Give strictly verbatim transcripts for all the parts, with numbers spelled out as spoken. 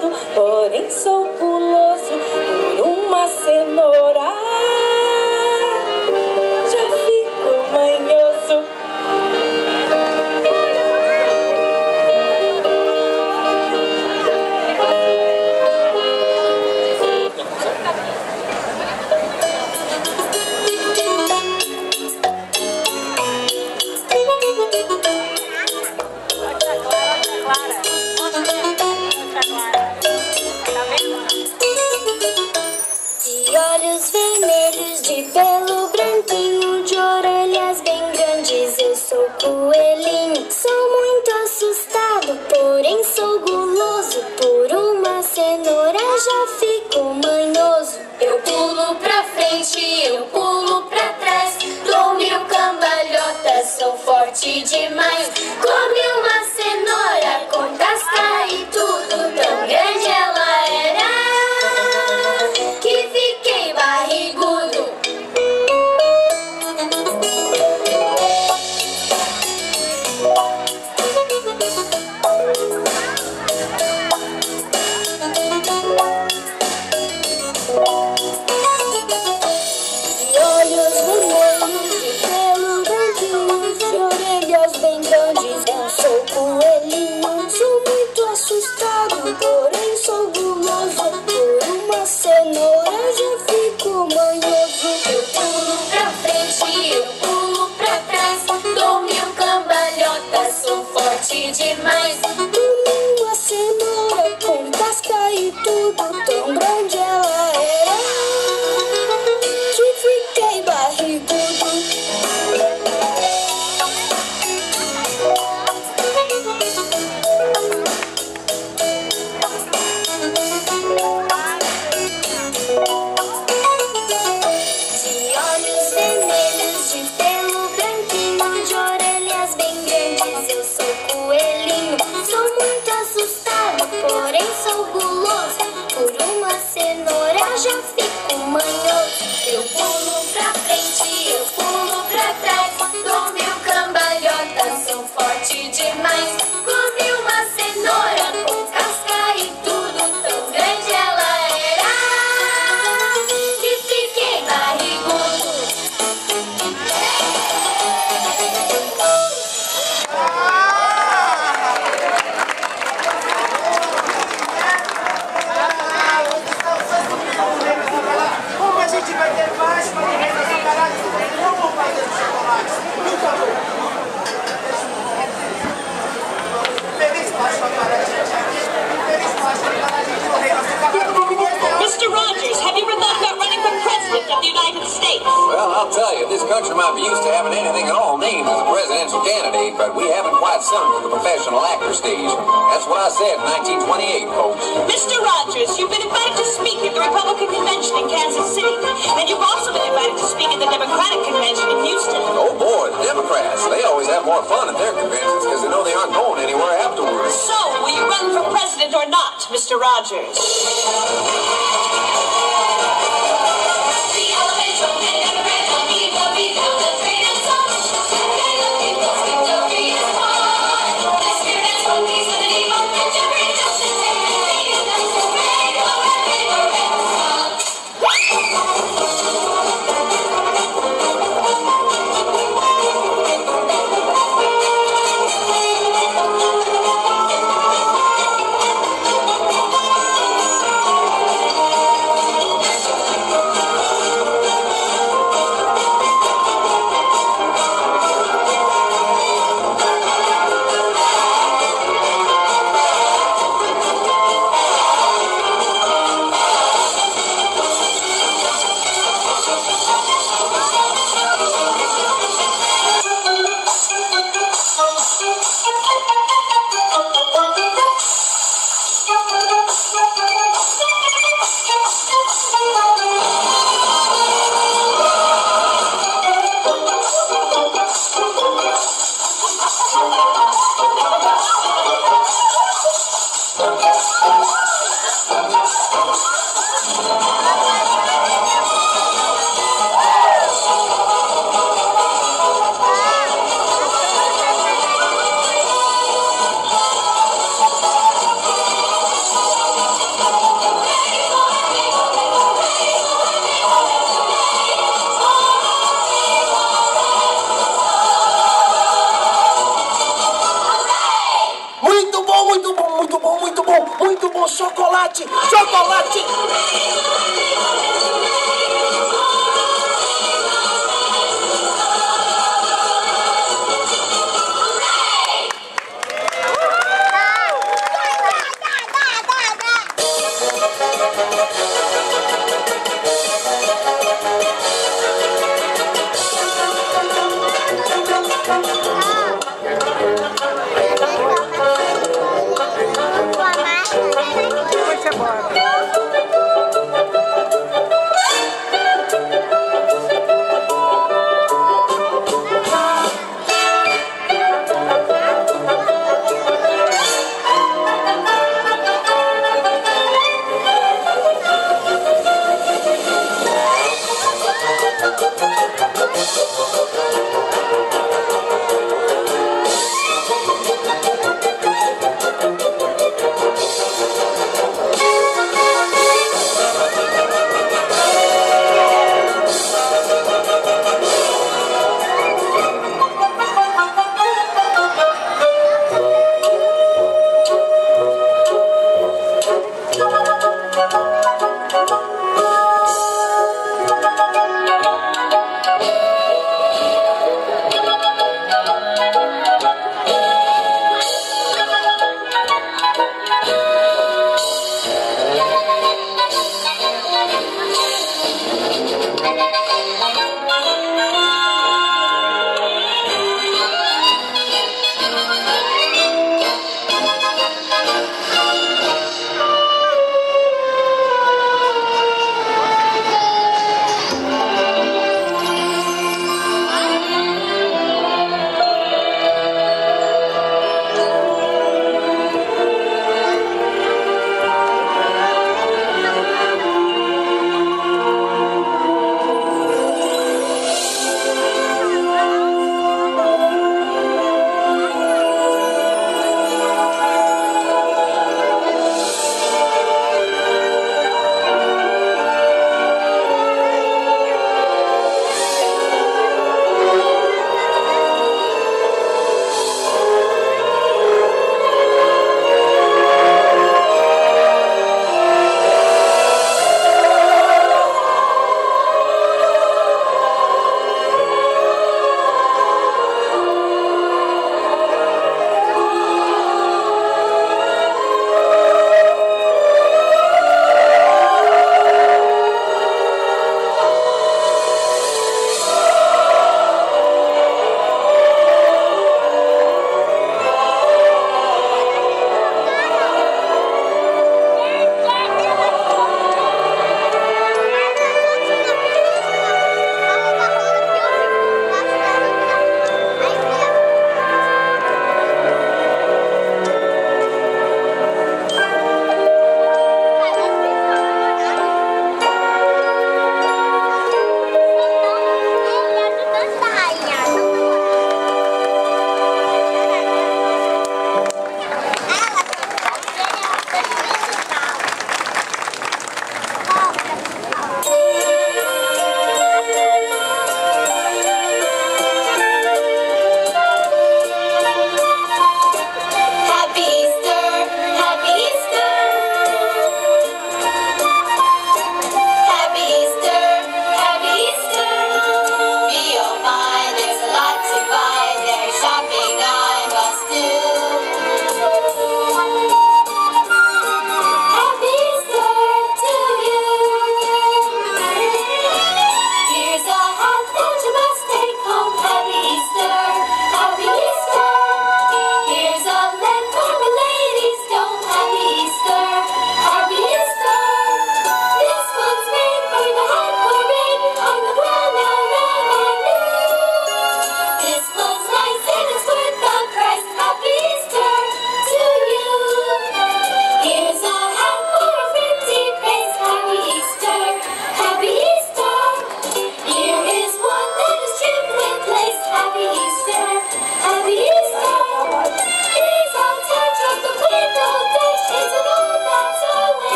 assustado, porém sou guloso por uma cenoura. Já fico manhoso. De olhos vermelhos, de pelo branquinho, de orelhas bem grandes, eu sou coelhinho. Sou muito assustado, porém sou guloso. Por uma cenoura já fico manhoso. Eu pulo pra frente, eu pulo pra trás, dou mil cambalhotas, sou forte demais. Come uma cenoura com casca e tudo, tão grande ela era que fiquei barrigudo. De olhos vermelhos, de pelo branquinho, de orelhas bem grandes, eu sou coelhinho. Sou muito assustado, porém sou guloso. Por uma cenoura já fico manhoso. Eu pulo pra frente, eu pulo pra trás, dou mil cambalhotas, sou forte demais. Comi uma cenoura com casca e tudo, tão grande ela era que fiquei barrigudo. De olhos vermelhos, de pelo branquinho, de orelhas bem grandes, eu sou coelhinho. Sou muito assustado, porém sou guloso. Por uma cenoura já fico manhoso. Eu pulo pra frente, eu pulo pra trás, dou mil cambalhotas, sou forte demais. Comi uma cenoura com casca e tudo, tão grande ela era que fiquei barrigudo. Como a gente vai ter mais para ninguém na sacanagem? Vamos fazer o chocolate. Por favor. Feliz Páscoa para a gente aqui. Feliz Páscoa para a gente morrer na sacanagem. Mister Rogers, have you ever thought about running for President of the United States? Well, I'll tell you, this country might be used to having anything at all named as a presidential candidate, but we haven't quite sung to the professional actor stage. That's what I said in nineteen twenty-eight, folks. Mister Rogers, you've been invited to speak at the Republican Convention in Kansas City, and you've also been invited to speak at the Democratic Convention in Houston. Oh boy, the Democrats, they always have more fun at their conventions because they know they aren't going anywhere afterwards. So, will you run for president or not, Mister Rogers? chocolate, chocolate. Vai ser bom.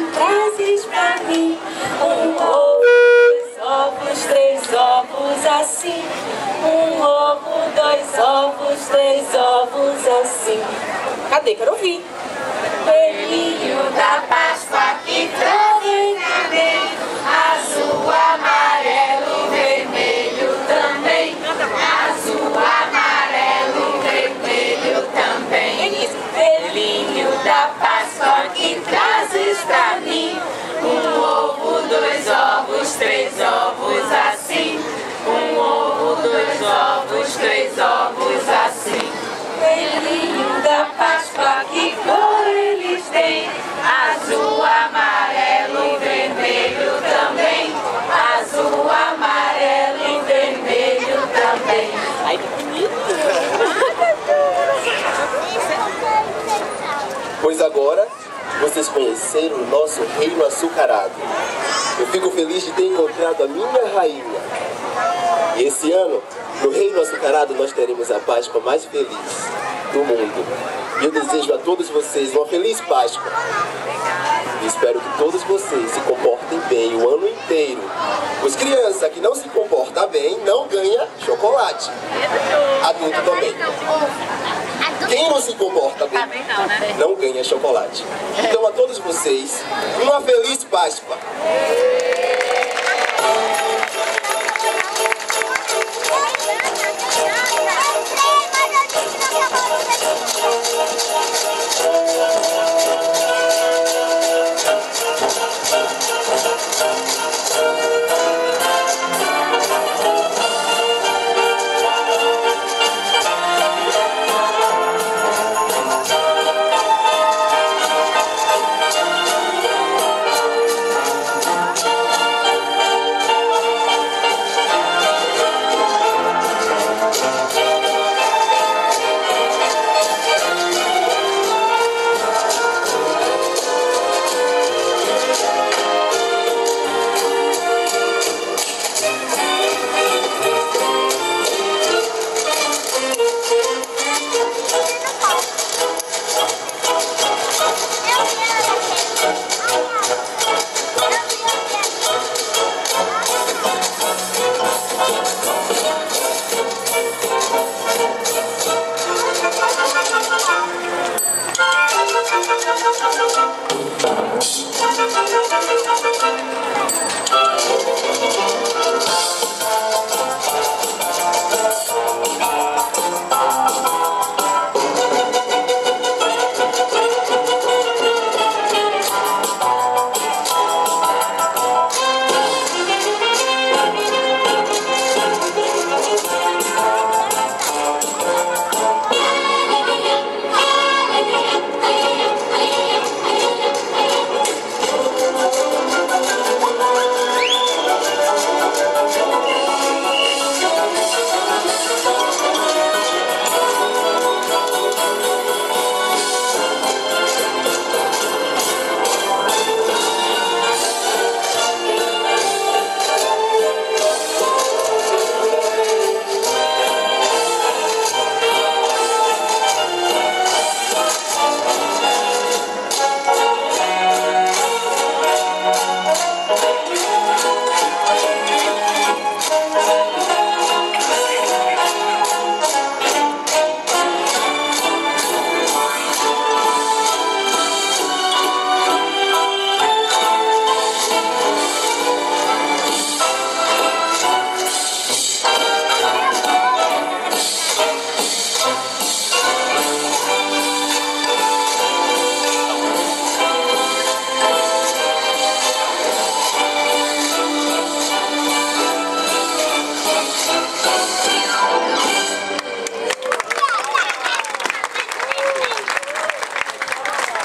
trazes pra mim. Um ovo, dois ovos, três ovos assim. Um ovo, dois ovos, três ovos assim. Cadê? Quero ouvir. Coelhinho da Páscoa que trazem também azul, amarelo, vermelho também. Azul, amarelo, vermelho também. Coelhinho da Páscoa que trazes pra mim. Um ovo, dois ovos, três ovos assim. Um ovo, dois ovos, três ovos assim. Coelhinho da Páscoa, que cor eles têm? Azul, amarelo, vermelho também. Azul, amarelo, vermelho também. Ai, que bonito! Pois agora vocês conheceram o nosso reino açucarado. Eu fico feliz de ter encontrado a minha rainha. E esse ano, no reino açucarado, nós teremos a Páscoa mais feliz do mundo. E eu desejo a todos vocês uma feliz Páscoa. E espero que todos vocês se comportem bem o ano inteiro. Pois criança que não se comporta bem não ganha chocolate. Adulto também. Quem não se comporta bem não ganha chocolate. Então a todos vocês, uma feliz Páscoa.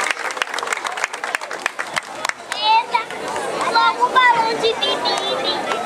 Logo o balão de bibi.